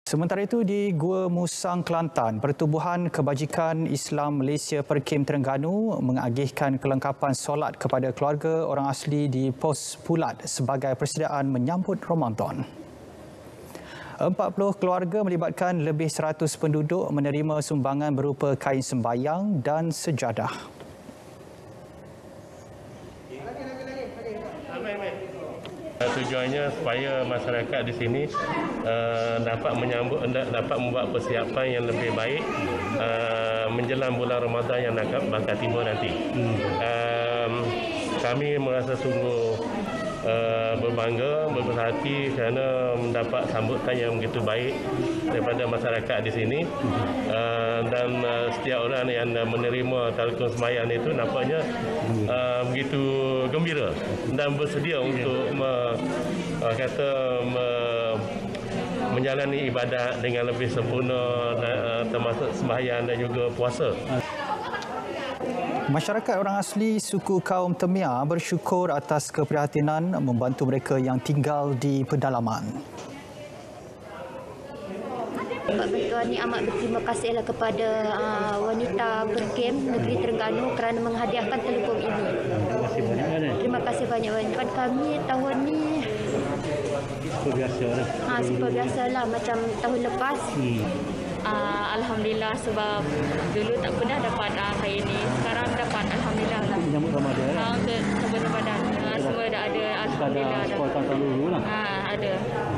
Sementara itu di Gua Musang, Kelantan, Pertubuhan Kebajikan Islam Malaysia Perkim Terengganu mengagihkan kelengkapan solat kepada keluarga orang asli di Pos Pulat sebagai persediaan menyambut Ramadan. 40 keluarga melibatkan lebih 100 penduduk menerima sumbangan berupa kain sembayang dan sejadah. Tujuannya supaya masyarakat di sini dapat membuat persiapan yang lebih baik menjelang bulan Ramadan yang bakal tiba nanti. Kami merasa sungguh berbangga, berbesar hati kerana mendapat sambutan yang begitu baik daripada masyarakat di sini. Dan setiap orang yang menerima talakun sembahyang itu nampaknya begitu gembira dan bersedia untuk menjalani ibadat dengan lebih sempurna, termasuk sembahyang dan juga puasa. Masyarakat orang asli suku kaum Temia bersyukur atas keprihatinan membantu mereka yang tinggal di pedalaman. Bantuan ini amat berterima kasihlah kepada wanita Perkim Negeri Terengganu kerana menghadiahkan telekong ini. Terima kasih banyak-banyak. Kami tahun ni super biasalah macam tahun lepas. Alhamdulillah sebab dulu tak pernah dapat kain ni. Sekarang dapat, alhamdulillah lah. Menyambut Ramadan. Untuk sebelum Ramadan. Semua dah ada, alhamdulillah. Ada sekolah tahun dulu lah. Ada.